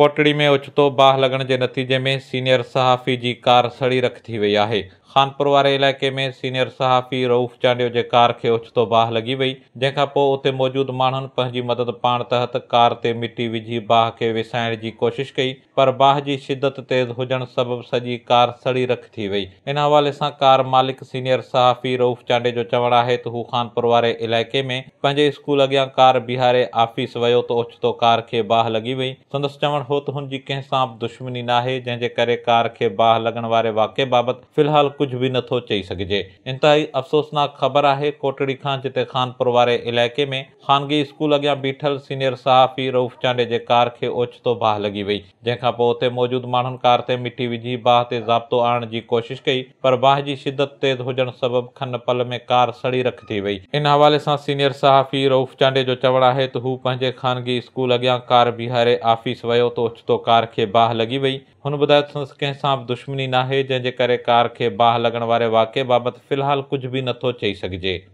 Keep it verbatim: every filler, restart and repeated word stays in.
कोटड़ी में ओचितो बाहि लॻण जे नतीजे में सीनियर सहाफ़ी जी कार सड़ी रख थी वई आहे। खानपुर वारे इलाइक़े में सीनियर सहाफ़ी रऊफ़ चांडियो जे कार खे ओचितो बाहि लॻी वई, जंहिंखां पोइ उते मौजूद माण्हुनि पंहिंजी मदद पाण तहत कार ते मिटी विझी बाहि खे विसाइण जी कोशिश कई, पर बाहि जी शिदत तेज़ हुजण सबबि सॼी कार सड़ी रख थी वई। इन हवाले सां कार मालिक सीनियर सहाफ़ी रऊफ़ चांडियो जो चवणु आहे त हू खानपुर वारे इलाइक़े में पंहिंजे स्कूल अॻियां कार बीहारे आफ़ीस वियो त ओचितो कार खे बाहि लॻी वई। संदसि चवणु हो त हुनजी कंहिं सां बि दुश्मनी नाहे, जंहिंजे करे कार खे बाहि लॻण वारे वाक़े बाबति फ़िलहाल कुझु बि नथो चई सघिजे। इंतहाई अफ़सोसनाक ख़बर आहे कोटड़ी खां, जिते खानपुर वारे इलाइक़े में ख़ानगी स्कूल अॻियां बीठल सीनियर सहाफ़ी रऊफ़ चांडियो जे कार खे ओचितो बाहि लॻी वई, जंहिंखां पोइ उते मौजूद माण्हुनि कार ते मिटी विझी बाहि ते ज़ाब्तो आणण जी कोशिश कई, पर बाहि जी शिदत तेज़ हुजण सबबि खन पल में कार सड़ी रख थी वई। इन हवाले सां सीनियर सहाफ़ी रऊफ़ चांडियो जो चवणु आहे त हू पंहिंजे ख़ानगी स्कूल अॻियां कार बीहारे आफ़ीस वियो त ओचितो कार खे बाहि लॻी वई। हुन ॿुधायो त संदसि कंहिं सां बि दुश्मनी नाहे, जंहिंजे करे कार खे बाहि लॻण वारे वाक़े बाबति फ़िलहाल कुझु बि नथो चई सघिजे।